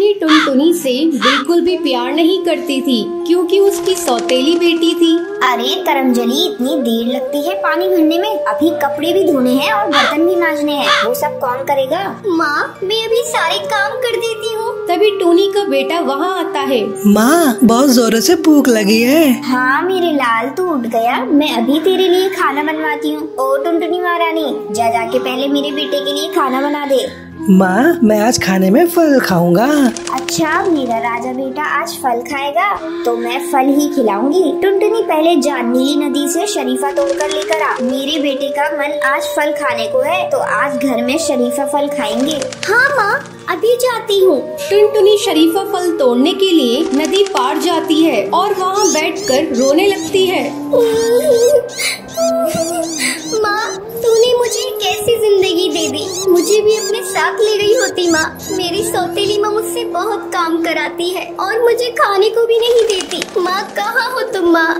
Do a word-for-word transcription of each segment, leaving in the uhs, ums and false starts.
टुनटुनी टुनटुनी से बिल्कुल भी प्यार नहीं करती थी क्योंकि उसकी सौतेली बेटी थी। अरे करमजली, इतनी देर लगती है पानी भरने में, अभी कपड़े भी धोने हैं और बर्तन भी मांजने हैं, वो सब कौन करेगा? माँ, मैं अभी सारे काम कर देती हूँ। तभी टूनी का बेटा वहाँ आता है। माँ, बहुत जोरों से भूख लगी है। हाँ मेरे लाल, तू उठ गया, मैं अभी तेरे लिए खाना बनवाती हूँ। ओ टुनटुनी महारानी, जा जाके पहले मेरे बेटे के लिए खाना बना दे। माँ, मैं आज खाने में फल खाऊंगा। अच्छा, मेरा राजा बेटा आज फल खाएगा तो मैं फल ही खिलाऊंगी। टुनटुनी, पहले जा नीली नदी से शरीफा तोड़कर लेकर आ। मेरे बेटे का मन आज फल खाने को है तो आज घर में शरीफा फल खाएंगे। हाँ माँ, अभी जाती हूँ। टुनटुनी शरीफा फल तोड़ने के लिए नदी पार जाती है और वहाँ बैठकर रोने लगती है। माँ, तूने मुझे कैसी जिंदगी दे दी, मुझे भी अपने साथ ले गई होती। माँ, मेरी सौतेली माँ मुझसे बहुत काम कराती है और मुझे खाने को भी नहीं देती। माँ, कहाँ हो तुम? माँ,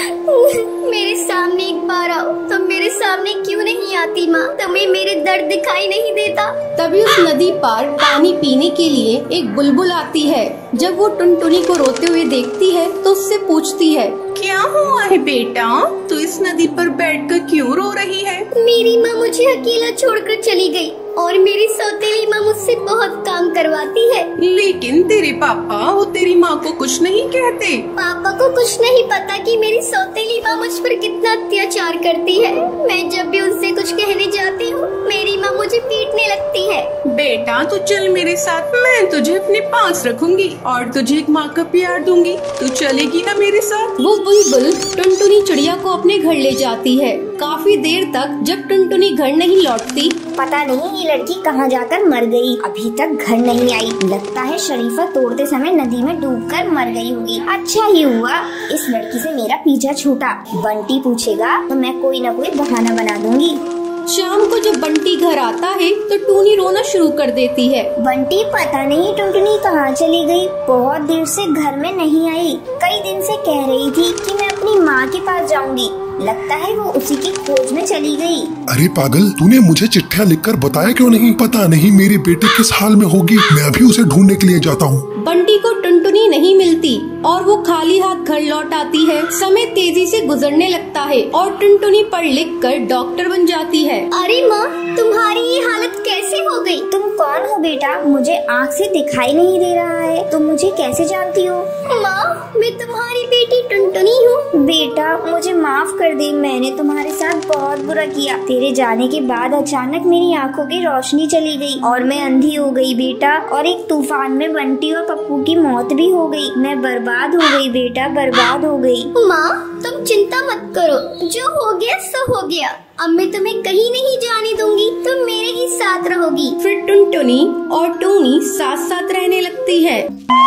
मेरे सामने एक बार आओ। तुम मेरे सामने क्यों नहीं आती? माँ, तुम्हें मेरे दर्द दिखाई नहीं देता? तभी उस नदी पार पानी पीने के लिए एक बुलबुल आती है। जब वो टुनटुनी को रोते हुए देखती है तो उससे पूछती है, क्या हुआ है बेटा, तू इस नदी पर बैठकर क्यों रो रही है? मेरी माँ मुझे अकेला छोड़कर चली गई और मेरी सौतेली माँ मुझसे बहुत काम करवाती है। लेकिन तेरे पापा वो तेरी माँ को कुछ नहीं कहते? पापा को कुछ नहीं पता कि मेरी सौतेली माँ मुझ पर कितना अत्याचार करती है। मैं जब भी उनसे कुछ कहने जाती हूँ, मेरी माँ मुझे पीटने लगती है। बेटा, तू चल मेरे साथ, मैं तुझे अपने पास रखूंगी और तुझे एक माँ का प्यार दूंगी। तू चलेगी ना मेरे साथ? वो बुलबुल टुनटुनी चिड़िया को अपने घर ले जाती है। काफी देर तक जब टुनटुनी घर नहीं लौटती, पता नहीं ये लड़की कहाँ जाकर मर गई, अभी तक घर नहीं आई। लगता है शरीफा तोड़ते समय नदी में डूबकर मर गई होगी। अच्छा ही हुआ इस लड़की से मेरा पीछा छूटा। बंटी पूछेगा तो मैं कोई न कोई बहाना बना दूंगी। शाम को जब बंटी घर आता है तो टूनी रोना शुरू कर देती है। बंटी, पता नहीं टुनटुनी कहाँ चली गई, बहुत देर से घर में नहीं आई। कई दिन से कह रही थी कि मैं अपनी माँ के पास जाऊंगी, लगता है वो उसी की खोज में चली गई। अरे पागल, तूने मुझे चिट्ठियाँ लिखकर बताया क्यों नहीं? पता नहीं मेरी बेटी किस हाल में होगी, मैं अभी उसे ढूंढने के लिए जाता हूँ। बंटी को टुनटुनी नहीं मिलती और वो खाली हाथ घर लौट आती है। समय तेजी से गुजरने लगता है और टुनटुनी पढ़ लिख कर डॉक्टर बन जाती है। अरे माँ, तुम्हारी ये हालत कैसे हो गई? तुम कौन हो बेटा? मुझे आँख से दिखाई नहीं दे रहा है, तुम मुझे कैसे जानती हो? माँ, मैं तुम्हारी बेटी टुनटुनी हूँ। बेटा, मुझे माफ कर दे, मैंने तुम्हारे साथ बहुत बुरा किया। तेरे जाने के बाद अचानक मेरी आंखों की रोशनी चली गई और मैं अंधी हो गई बेटा, और एक तूफान में बंटी और पप्पू की मौत भी हो गई। मैं बर्बाद हो गई बेटा, बर्बाद हो गई। माँ, तुम चिंता मत करो, जो हो गया सो हो गया। अब मैं तुम्हें कहीं नहीं जाने दूंगी, तुम मेरे ही साथ रहोगी। फिर टुनटुनी और टूनी साथ साथ रहने लगती है।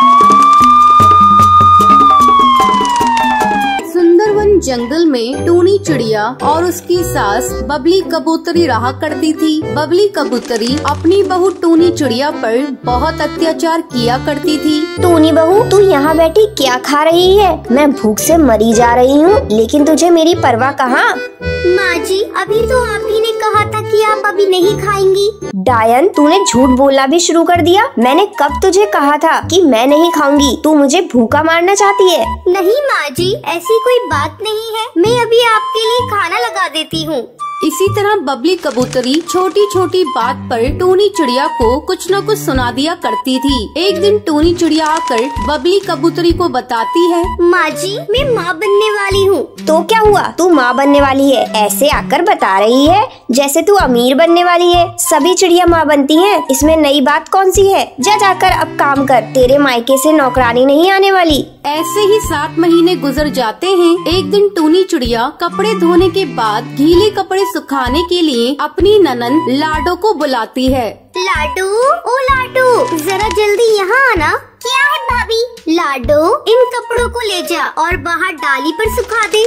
सुंदरवन जंगल में टूनी चिड़िया और उसकी सास बबली कबूतरी रहा करती थी। बबली कबूतरी अपनी बहू टूनी चिड़िया पर बहुत अत्याचार किया करती थी। टूनी बहू, तू यहाँ बैठी क्या खा रही है? मैं भूख से मरी जा रही हूँ, लेकिन तुझे मेरी परवाह कहाँ? माँ जी, अभी तो आप ही ने कहा था कि आप अभी नहीं खाएंगी। डायन, तूने झूठ बोलना भी शुरू कर दिया। मैंने कब तुझे कहा था कि मैं नहीं खाऊंगी? तू मुझे भूखा मारना चाहती है? नहीं माँ जी, ऐसी कोई बात नहीं है, मैं अभी आपके लिए खाना लगा देती हूँ। इसी तरह बबली कबूतरी छोटी छोटी बात पर टूनी चिड़िया को कुछ न कुछ सुना दिया करती थी। एक दिन टूनी चिड़िया आकर बबली कबूतरी को बताती है, माँ जी, मैं माँ बनने वाली हूँ। तो क्या हुआ, तू माँ बनने वाली है? ऐसे आकर बता रही है जैसे तू अमीर बनने वाली है। सभी चिड़िया माँ बनती हैं, इसमें नई बात कौन सी है? जा जाकर अब काम कर, तेरे मायके से नौकरानी नहीं आने वाली। ऐसे ही सात महीने गुजर जाते हैं। एक दिन टूनी चिड़िया कपड़े धोने के बाद गीले कपड़े सुखाने के लिए अपनी ननद लाडो को बुलाती है। लाडो, ओ लाडो, जरा जल्दी यहाँ आना। क्या है भाभी? लाडो, इन कपड़ों को ले जा और बाहर डाली पर सुखा दे।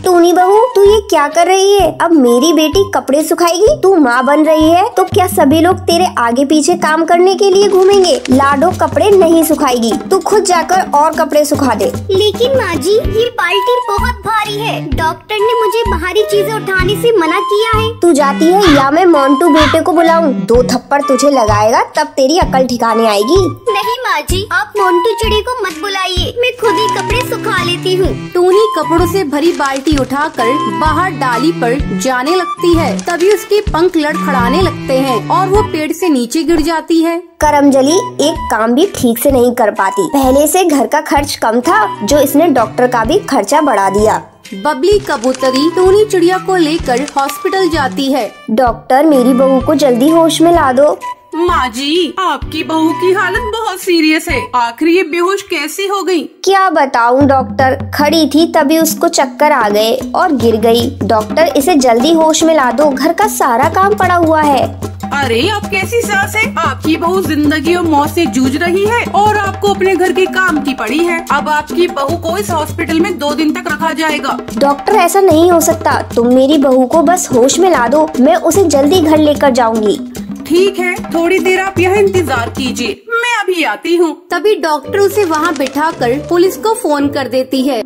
टूनी बहू, तू ये क्या कर रही है? अब मेरी बेटी कपड़े सुखाएगी? तू माँ बन रही है तो क्या सभी लोग तेरे आगे पीछे काम करने के लिए घूमेंगे? लाडो कपड़े नहीं सुखाएगी, तू खुद जाकर और कपड़े सुखा दे। लेकिन माँ जी, ये बाल्टी बहुत भारी है। डॉक्टर ने मुझे भारी चीजें उठाने से मना किया है। तू जाती है या मैं मोंटू बेटे को बुलाऊं? दो थप्पड़ तुझे लगाएगा तब तेरी अकल ठिकाने आएगी। नहीं माँ जी, आप मोंटू चिड़ी को मत बुलाइए, मैं खुद ही कपड़े सुखा लेती हूँ। टूनी कपड़ों से भरी बाल्टी उठाकर बाहर डाली पर जाने लगती है। तभी उसके पंख लड़खड़ाने लगते हैं और वो पेड़ से नीचे गिर जाती है। करमजली एक काम भी ठीक से नहीं कर पाती। पहले से घर का खर्च कम था, जो इसने डॉक्टर का भी खर्चा बढ़ा दिया। बबली कबूतरी टूनी चिड़िया को लेकर हॉस्पिटल जाती है। डॉक्टर, मेरी बहू को जल्दी होश में ला दो। माँ जी, आपकी बहू की हालत बहुत सीरियस है। आखिर ये बेहोश कैसी हो गई? क्या बताऊं डॉक्टर, खड़ी थी तभी उसको चक्कर आ गए और गिर गई। डॉक्टर, इसे जल्दी होश में ला दो, घर का सारा काम पड़ा हुआ है। अरे अब कैसी सास है? आपकी बहू जिंदगी और मौत से जूझ रही है और आपको अपने घर के काम की पड़ी है। अब आपकी बहू को इस हॉस्पिटल में दो दिन तक रखा जाएगा। डॉक्टर, ऐसा नहीं हो सकता, तुम मेरी बहू को बस होश में ला दो, मैं उसे जल्दी घर लेकर जाऊंगी। ठीक है, थोड़ी देर आप यहाँ इंतजार कीजिए, मैं अभी आती हूँ। तभी डॉक्टर उसे वहाँ बिठाकर पुलिस को फोन कर देती है।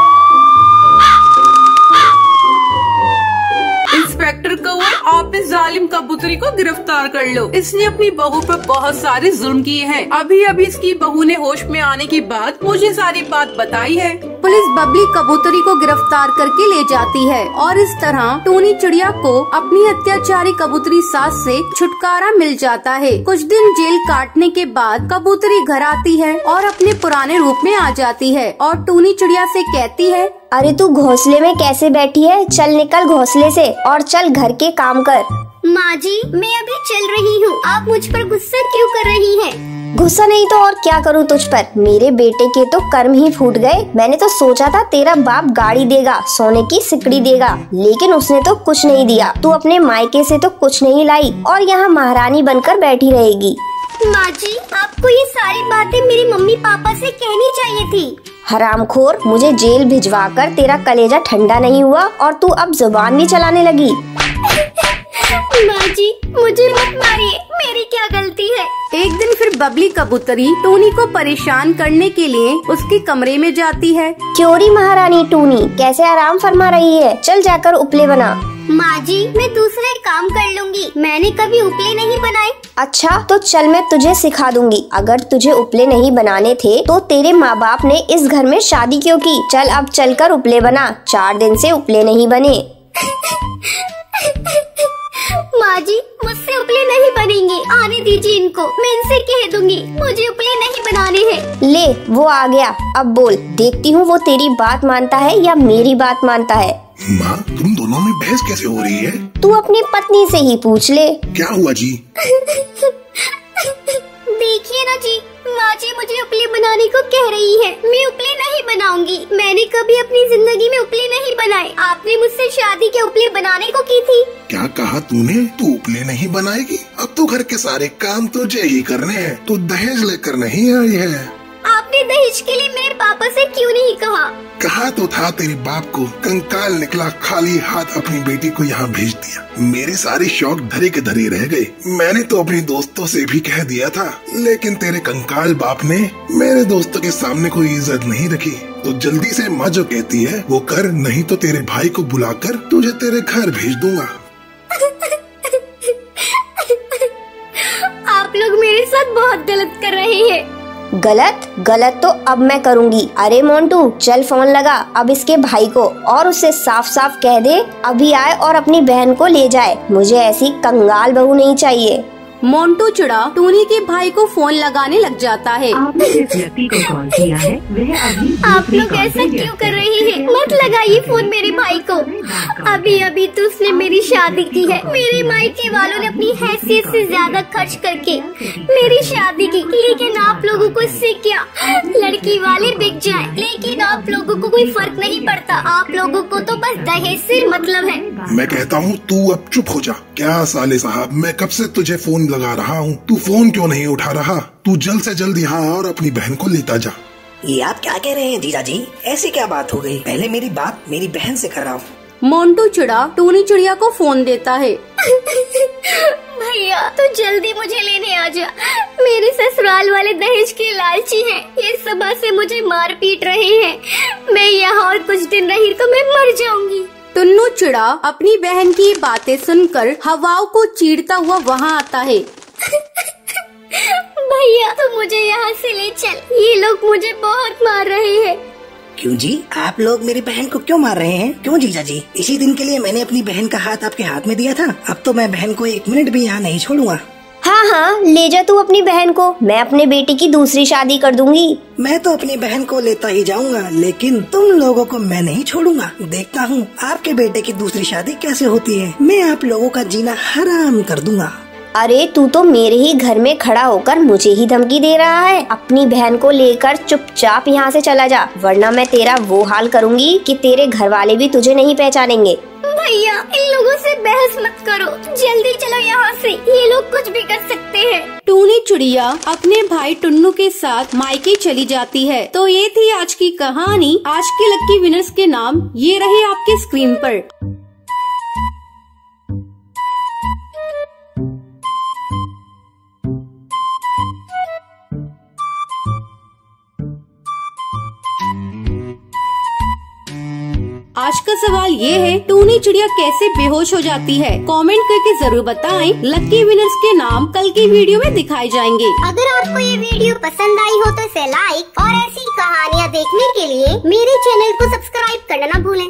इंस्पेक्टर कौर, आप इस जालिम कबूतरी को गिरफ्तार कर लो। इसने अपनी बहू पर बहुत सारे जुल्म किए हैं। अभी अभी इसकी बहू ने होश में आने के बाद मुझे सारी बात बताई है। पुलिस बबली कबूतरी को गिरफ्तार करके ले जाती है और इस तरह टूनी चिड़िया को अपनी अत्याचारी कबूतरी सास से छुटकारा मिल जाता है। कुछ दिन जेल काटने के बाद कबूतरी घर आती है और अपने पुराने रूप में आ जाती है और टूनी चिड़िया से कहती है, अरे तू घोंसले में कैसे बैठी है? चल निकल घोंसले से और चल घर के काम कर। माँ जी, मैं अभी चल रही हूँ, आप मुझ पर गुस्सा क्यों कर रही हैं? गुस्सा नहीं तो और क्या करूँ तुझ पर? मेरे बेटे के तो कर्म ही फूट गए। मैंने तो सोचा था तेरा बाप गाड़ी देगा, सोने की सिकड़ी देगा, लेकिन उसने तो कुछ नहीं दिया। तू अपने मायके से तो कुछ नहीं लाई और यहाँ महारानी बनकर बैठी रहेगी। माँ जी, आपको ये सारी बातें मेरी मम्मी पापा से कहनी चाहिए थी। हरामखोर, मुझे जेल भिजवाकर तेरा कलेजा ठंडा नहीं हुआ और तू अब जुबान भी चलाने लगी। माँ जी, मुझे मत मारिए, मेरी क्या गलती है? एक दिन फिर बबली कबूतरी टूनी को परेशान करने के लिए उसके कमरे में जाती है। क्योरी महारानी टूनी, कैसे आराम फरमा रही है? चल जाकर उपले बना। माँ जी, मैं दूसरे काम कर लूंगी, मैंने कभी उपले नहीं बनाए। अच्छा तो चल, मैं तुझे सिखा दूंगी। अगर तुझे उपले नहीं बनाने थे तो तेरे माँ बाप ने इस घर में शादी क्यों की? चल अब चलकर उपले बना, चार दिन से उपले नहीं बने। माँ जी, मुझसे उपले नहीं बनेंगे, आने दीजिए इनको, मैं इनसे कह दूंगी मुझे उपले नहीं बनाने हैं। ले, वो आ गया, अब बोल, देखती हूँ वो तेरी बात मानता है या मेरी बात मानता है। माँ, तुम दोनों में बहस कैसे हो रही है? तू अपनी पत्नी से ही पूछ ले। क्या हुआ जी? देखिए ना जी, माँ जी मुझे उपले बनाने को कह रही है, मैं उपले नहीं बनाऊंगी। मैंने कभी अपनी जिंदगी में उपले नहीं बनाए, आपने मुझसे शादी के उपले बनाने को की थी। क्या कहा तूने? तू उपले नहीं बनाएगी? अब तो घर के सारे काम तुझे ही करने हैं, तू दहेज लेकर नहीं आई है। आपने दहेज के लिए मेरे पापा से क्यों नहीं कहा? कहा तो था तेरे बाप को, कंकाल निकला, खाली हाथ अपनी बेटी को यहाँ भेज दिया। मेरे सारे शौक धरे के धरे रह गए। मैंने तो अपने दोस्तों से भी कह दिया था, लेकिन तेरे कंकाल बाप ने मेरे दोस्तों के सामने कोई इज्जत नहीं रखी। तो जल्दी से माँ जो कहती है वो कर, नहीं तो तेरे भाई को बुलाकर तुझे तेरे घर भेज दूंगा। आप लोग मेरे साथ बहुत गलत कर रहे हैं। गलत गलत तो अब मैं करूँगी। अरे मोंटू, चल फोन लगा अब इसके भाई को और उससे साफ साफ कह दे अभी आए और अपनी बहन को ले जाए। मुझे ऐसी कंगाल बहू नहीं चाहिए। मोंटू चिड़ा टूनी के भाई को फोन लगाने लग जाता है। आपने जिस व्यक्ति को कॉल किया है वह अभी आप लोग ऐसा क्यों कर रहे हैं? मत लगाइए फोन मेरे भाई को। अभी अभी तो उसने मेरी शादी की है। मेरे मायके वालों ने अपनी हैसियत से ज्यादा खर्च करके मेरी शादी की, लेकिन आप लोगों को इससे क्या? लड़की वाले बिक जाए, लेकिन आप लोगों को कोई फर्क नहीं पड़ता। आप लोगों को तो बस दहेज से मतलब है। मैं कहता हूँ तू अब चुप हो जा। क्या साले साहब, मैं कब से तुझे फोन लगा रहा हूँ, तू फोन क्यों नहीं उठा रहा? तू जल्द से जल्द यहाँ और अपनी बहन को लेता जा। ये आप क्या कह रहे हैं जीजा जी? ऐसी क्या बात हो गई? पहले मेरी बात मेरी बहन से कर रहा हूँ। मोंटू चिड़ा टूनी चिड़िया को फोन देता है। भैया तू जल्दी मुझे लेने आ जा, मेरे ससुराल वाले दहेज के लालची हैं। ये सुबह से मुझे मार पीट रहे हैं, मैं यहाँ और कुछ दिन रही तो मैं मर जाऊंगी। टुन्नू चिड़ा अपनी बहन की बातें सुनकर हवाओं को चीरता हुआ वहाँ आता है। भैया तू मुझे यहाँ से ले चल, ये लोग मुझे बहुत मार रहे हैं। क्यों जी, आप लोग मेरी बहन को क्यों मार रहे हैं? क्यों जीजा जी? इसी दिन के लिए मैंने अपनी बहन का हाथ आपके हाथ में दिया था। अब तो मैं बहन को एक मिनट भी यहाँ नहीं छोड़ूंगा। हाँ हाँ ले जा तू अपनी बहन को, मैं अपने बेटी की दूसरी शादी कर दूंगी। मैं तो अपनी बहन को लेता ही जाऊंगा, लेकिन तुम लोगों को मैं नहीं छोड़ूंगा। देखता हूँ आपके बेटे की दूसरी शादी कैसे होती है। मैं आप लोगों का जीना हराम कर दूंगा। अरे तू तो मेरे ही घर में खड़ा होकर मुझे ही धमकी दे रहा है। अपनी बहन को लेकर चुपचाप यहाँ से चला जा, वरना मैं तेरा वो हाल करूँगी कि तेरे घर वाले भी तुझे नहीं पहचानेंगे। भैया इन लोगों से बहस मत करो, जल्दी चलो यहाँ से, ये लोग कुछ भी कर सकते हैं। टूनी चिड़िया अपने भाई टुन्नू के साथ मायके चली जाती है। तो ये थी आज की कहानी। आज के लक्की विनर्स के नाम ये रहे आपके स्क्रीन पर। आज का सवाल ये है, टूनी चिड़िया कैसे बेहोश हो जाती है? कमेंट करके जरूर बताएं। लकी विनर्स के नाम कल की वीडियो में दिखाए जाएंगे। अगर आपको ये वीडियो पसंद आई हो तो इसे लाइक और ऐसी कहानियाँ देखने के लिए मेरे चैनल को सब्सक्राइब करना ना भूलें।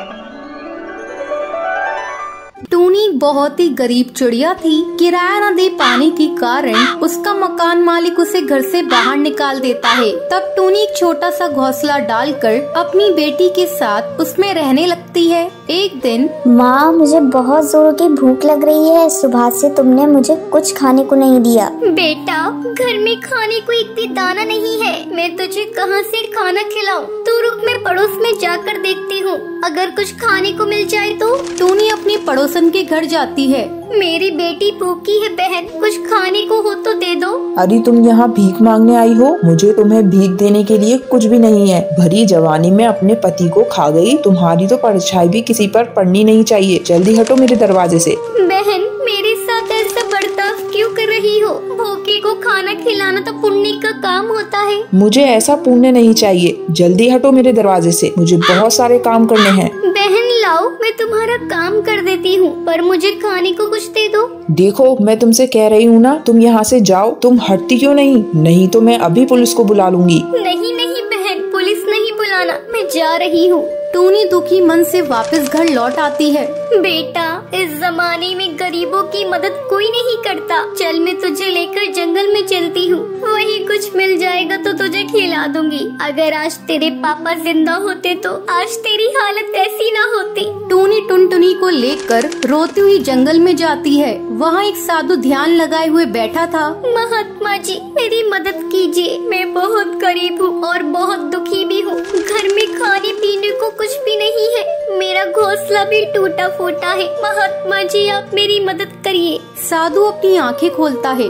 टूनी बहुत ही गरीब चिड़िया थी। किराया न दे पाने के कारण उसका मकान मालिक उसे घर से बाहर निकाल देता है। तब टूनी एक छोटा सा घोंसला डालकर अपनी बेटी के साथ उसमें रहने लगती है। एक दिन, माँ मुझे बहुत जोरों की भूख लग रही है, सुबह से तुमने मुझे कुछ खाने को नहीं दिया। बेटा घर में खाने को एक भी दाना नहीं है, मैं तुझे कहाँ से खाना खिलाऊं? तू रुक, मैं पड़ोस में जाकर देखती हूँ, अगर कुछ खाने को मिल जाए तो। टूनी अपनी पड़ोसन के घर जाती है। मेरी बेटी भूखी है बहन, कुछ खाने को हो तो दे दो। अरे तुम यहाँ भीख मांगने आई हो? मुझे तुम्हें भीख देने के लिए कुछ भी नहीं है। भरी जवानी में अपने पति को खा गई, तुम्हारी तो परछाई भी किसी पर पड़नी नहीं चाहिए। जल्दी हटो मेरे दरवाजे से। बहन मेरे साथ ऐसा बर्ताव क्यों कर रही हो? भूखे को खाना खिलाना तो पुण्य का काम होता है। मुझे ऐसा पुण्य नहीं चाहिए, जल्दी हटो मेरे दरवाजे से, मुझे बहुत सारे काम करने हैं। बहन लाओ, मैं तुम्हारा काम कर देती हूँ, पर मुझे खाने को कुछ दे दो। देखो मैं तुमसे कह रही हूँ ना, तुम यहाँ से जाओ। तुम हटती क्यों नहीं? नहीं तो मैं अभी पुलिस को बुला लूंगी। नहीं नहीं बहन, पुलिस नहीं बुलाना, मैं जा रही हूँ। टूनी दुखी मन से वापस घर लौट आती है। बेटा इस जमाने में गरीबों की मदद कोई नहीं करता, चल मैं तुझे लेकर जंगल में चलती हूँ, वही कुछ मिल जाएगा तो तुझे खिला दूंगी। अगर आज तेरे पापा जिंदा होते तो आज तेरी हालत ऐसी ना होती। टूनी टुनटुनी को लेकर रोती हुई जंगल में जाती है। वहाँ एक साधु ध्यान लगाए हुए बैठा था। महात्मा जी मेरी मदद कीजिए, मैं बहुत गरीब हूँ और बहुत दुखी भी हूँ। घर में खाने पीने को कुछ भी नहीं है, मेरा घोंसला भी टूटा फूटा है। महात्मा जी आप मेरी मदद करिए। साधु अपनी आंखें खोलता है।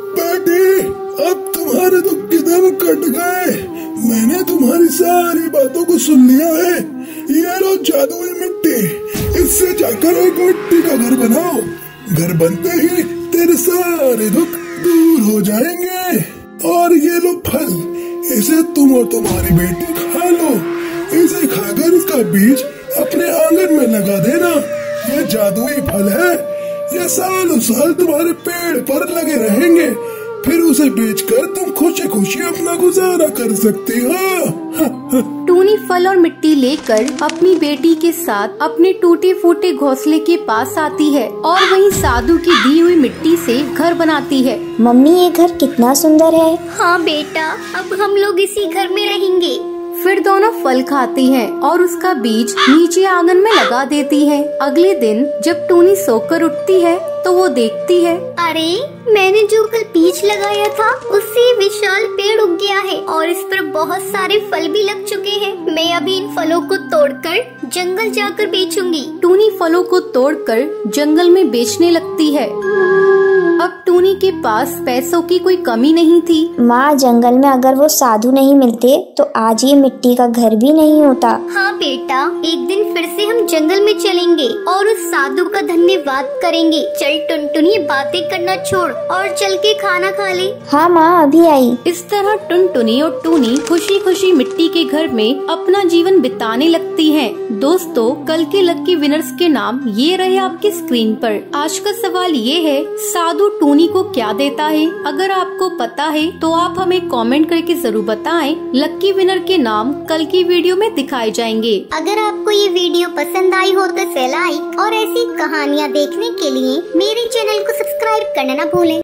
बेटी अब तुम्हारे तो किधर कट गए, मैंने तुम्हारी सारी बातों को सुन लिया है। ये लो जादुई मिट्टी, इससे जाकर एक मिट्टी का घर बनाओ। घर बनते ही तेरे सारे दुख दूर हो जाएंगे। और ये लो फल, इसे तुम और तुम्हारी बेटी खा लो। इसे खाकर इसका बीज अपने आंगन में लगा देना। ये जादुई फल है, ये सालों साल तुम्हारे पेड़ पर लगे रहेंगे। फिर उसे बेचकर तुम खुशी खुशी अपना गुजारा कर सकती हो। टूनी फल और मिट्टी लेकर अपनी बेटी के साथ अपने टूटे फूटे घोंसले के पास आती है और वहीं साधु की दी हुई मिट्टी से घर बनाती है। मम्मी ये घर कितना सुंदर है। हाँ बेटा अब हम लोग इसी घर में रहेंगे। फिर दोनों फल खाती हैं और उसका बीज नीचे आंगन में लगा देती हैं। अगले दिन जब टूनी सोकर उठती है तो वो देखती है, अरे मैंने जो कल बीज लगाया था उससे विशाल पेड़ उग गया है और इस पर बहुत सारे फल भी लग चुके हैं। मैं अभी इन फलों को तोड़कर जंगल जाकर बेचूंगी। टूनी फलों को तोड़कर जंगल में बेचने लगती है। अब टूनी के पास पैसों की कोई कमी नहीं थी। माँ, जंगल में अगर वो साधु नहीं मिलते तो आज ये मिट्टी का घर भी नहीं होता। हाँ बेटा, एक दिन फिर से हम जंगल में चलेंगे और उस साधु का धन्यवाद करेंगे। चल टुनटुनी, बातें करना छोड़ और चल के खाना खा ले। हाँ माँ, अभी आई। इस तरह टुनटुनी और टूनी खुशी खुशी मिट्टी के घर में अपना जीवन बिताने लगती हैं। दोस्तों, कल के लकी विनर्स के नाम ये रहे आपकी स्क्रीन पर। आज का सवाल ये है, साधु टूनी को क्या देता है? अगर आपको पता है तो आप हमें कमेंट करके जरूर बताएं। लकी विनर के नाम कल की वीडियो में दिखाए जाएंगे। अगर आपको ये वीडियो पसंद आई हो तो लाइक और ऐसी कहानियाँ देखने के लिए मेरे चैनल को सब्सक्राइब करना न भूलें।